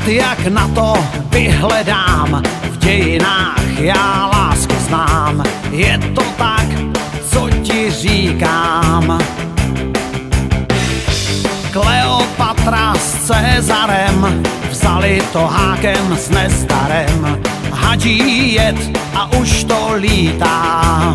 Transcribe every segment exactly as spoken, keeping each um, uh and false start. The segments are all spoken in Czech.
jak na to vyhledám. V dějinách já lásku znám. Je to tak, co ti říkám. Kleopatra s Cezarem vzali to hákem s Nestarem. Hadí jet a už to lítá.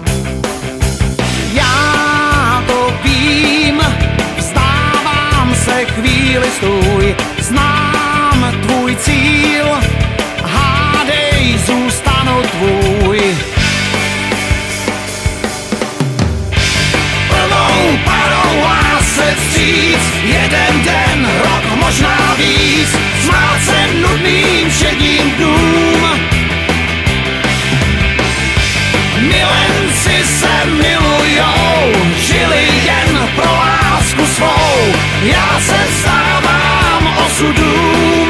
Já to vím, vzdávám se, chvíli stůj. Znám tvůj cíl, hádej, zůstanu tvůj. Plnou parou lásce vstříc, jeden den, rok, možná víc, smát se nudným šedým dnům. Milenci se milujou, žili jen pro lásku svou. Já se vzdávám osudům.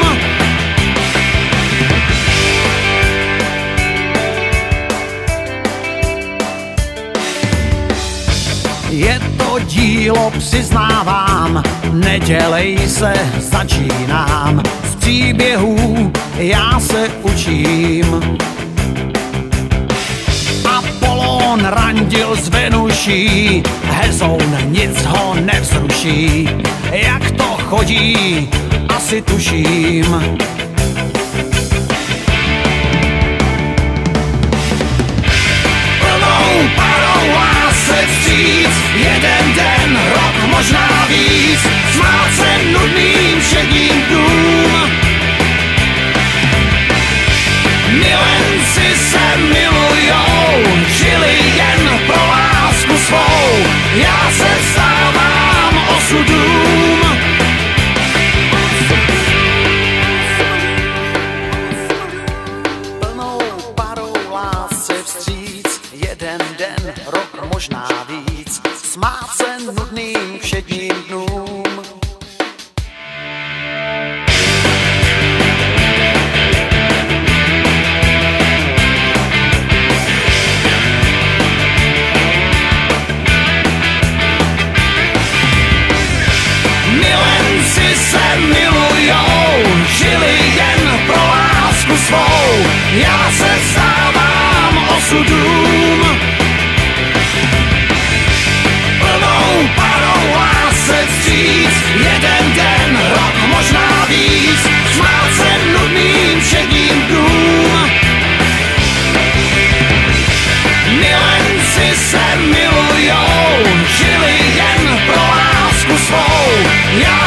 Je to dílo, přiznávám, nedělej se, začínám. Z příběhů já se učím. Apollon randil s Venuší, Hezoun nic ho nevzruší. Jak to chodí, asi tuším. Plnou parou lásce vstříc, jeden den, rok, možná víc, smát se nudným šedým dnům. Milenci se milujou, žili jen pro lásku svou. Já se vzdávám osudům. Plnou parou lásce vstříc, jeden den, rok, možná víc, smát se nudným všedním dnům. Žili jen pro lásku svou, já se vzdávám osudům. Plnou parou lásce vstříc, jeden den, rok, možná víc, smát se nudným šedým dnům. Milenci se milujou, žili jen pro lásku svou, já